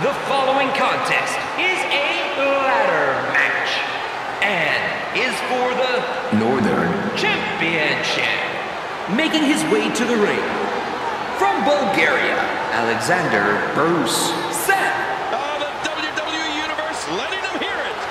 The following contest is a ladder match and is for the Northern Championship. Making his way to the ring from Bulgaria, Alexander Bruce Seth. Oh, the WWE Universe letting them hear it.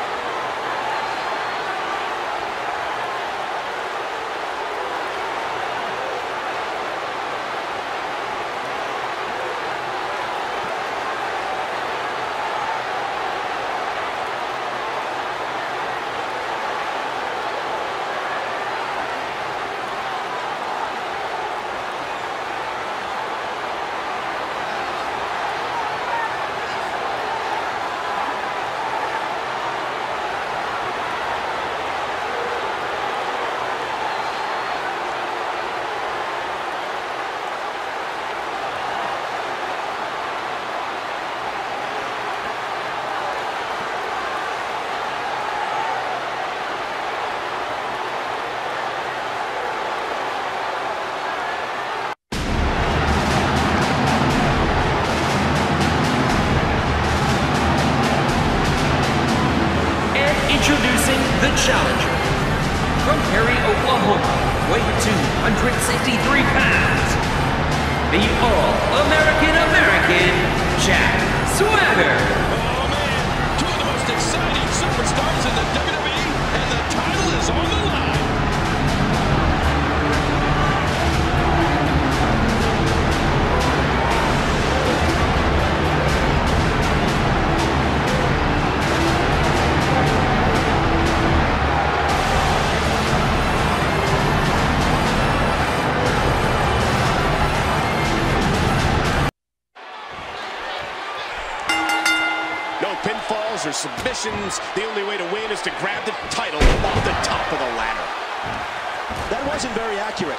Introducing the challenger from Perry, Oklahoma, weighing 263 pounds, the All-American Jack Swagger. Oh, man. Two of the most exciting superstars in the WWE, and the title is on the line. No pinfalls or submissions. The only way to win is to grab the title off the top of the ladder. That wasn't very accurate.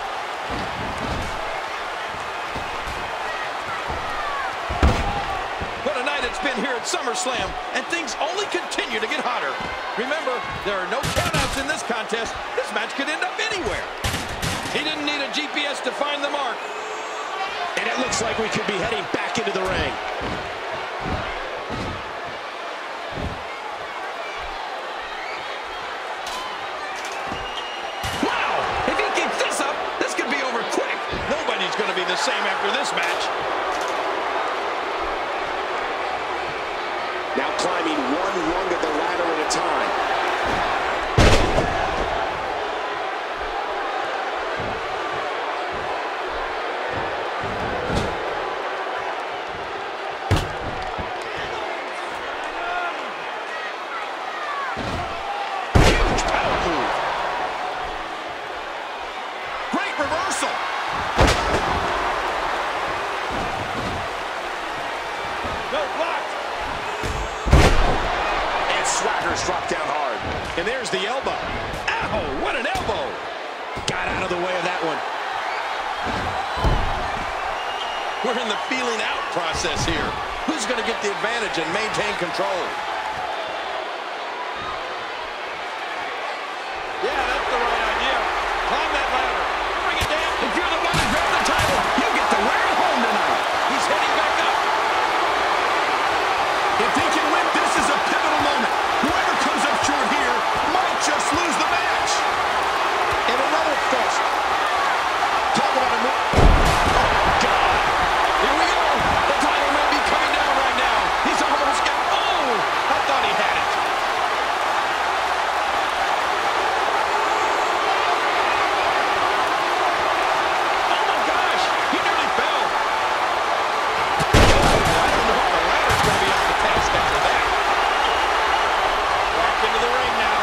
What a night it's been here at SummerSlam, and things only continue to get hotter. Remember, there are no countouts in this contest. This match could end up anywhere. He didn't need a GPS to find the mark. And it looks like we could be heading back into the ring. Wow! If he keeps this up, this could be over quick. Nobody's going to be the same after this match. Now climbing one rung of the ladder at a time. Huge power move. Great reversal. No, blocked. Swagger's dropped down hard. And there's the elbow. Ow, what an elbow. Got out of the way of that one. We're in the feeling out process here. Who's going to get the advantage and maintain control? Yeah, that's the right idea. Climb that ladder. Bring it down. If you're the one to grab the title, you get to wear it home tonight. He's heading back up. If he can win, this is a pivotal moment. Whoever comes up short here might just lose the match. And another fist. Talk about a move. Oh, God. Here we go. The title may be coming down right now. He's almost got... Oh, I thought he had it. Oh, my gosh. He nearly fell. I don't know if the ladder's going to be up to task after that. Back into the ring now.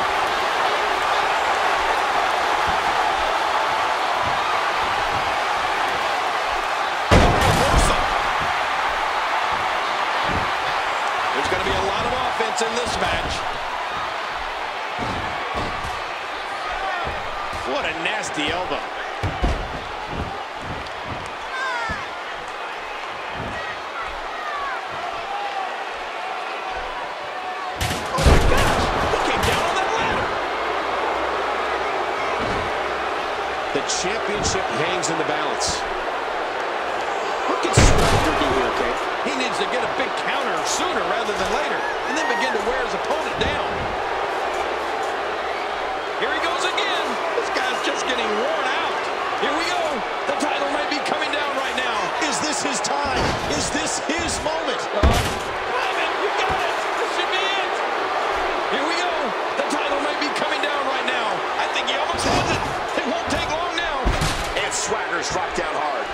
Reversal. There's going to be a lot of offense in this match. What a nasty elbow. Oh my gosh! He came down on that ladder. The championship hangs in the balance. What can Swagger do here, Kate? He He needs to get a big counter sooner rather than later, and then begin to wear his opponent down. Here he goes again. This guy's just getting worn out. Here we go. The title might be coming down right now. Is this his time? Is this his moment? Simon, you got it. This should be it. Here we go. The title might be coming down right now. I think he almost has it. It won't take long now. And Swagger's dropped down hard.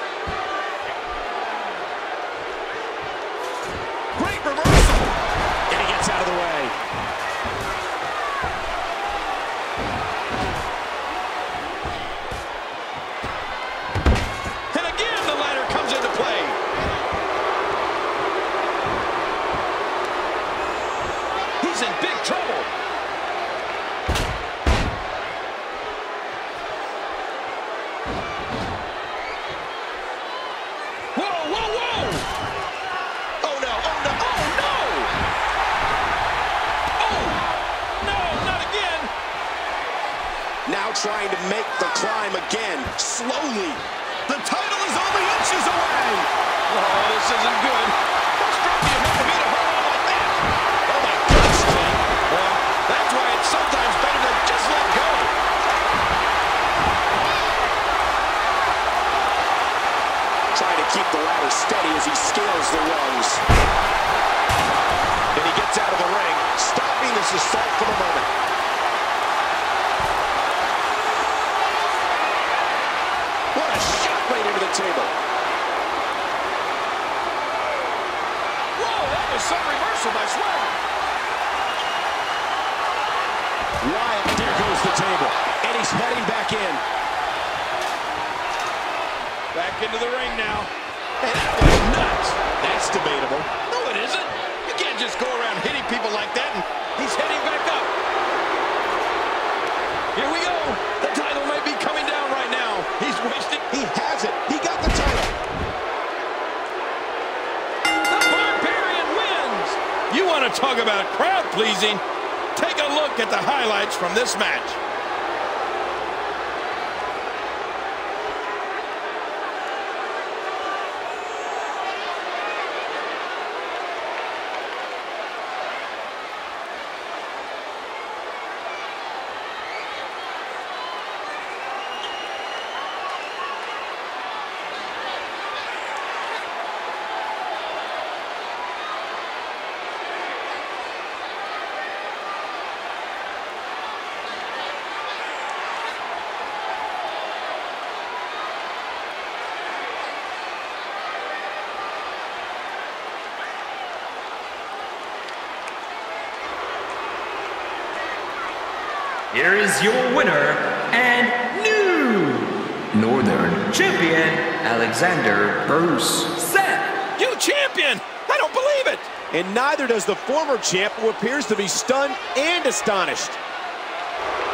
Great reversal. And he gets out of the way. And again, the ladder comes into play. He's in big trouble. Whoa, whoa, whoa! Oh, no, oh, no, oh, no! Oh, no, not again! Now trying to make the climb again, slowly. The title is only inches away. Oh, this isn't good. How strong do you have to be to hold on like that? Oh, my goodness, King. Well, that's why it's sometimes better to just let go. Trying to keep the ladder steady as he scales the rungs. And he gets out of the ring, stopping this assault for the moment. What a shot right into the table. Whoa, that was some reversal by Swagger. Wyatt, there goes the table. And he's heading back in. Back into the ring now. And that was nuts. That's debatable. No, it isn't. You can't just go around hitting people like that, and he's heading back up. Here we go. The title might be coming down right now. He's wasted. He has it. He got the title. The Barbarian wins. You want to talk about crowd pleasing? Take a look at the highlights from this match. Here is your winner and new Northern Champion, Alexander Bruce Seth. You champion! I don't believe it! And neither does the former champ, who appears to be stunned and astonished.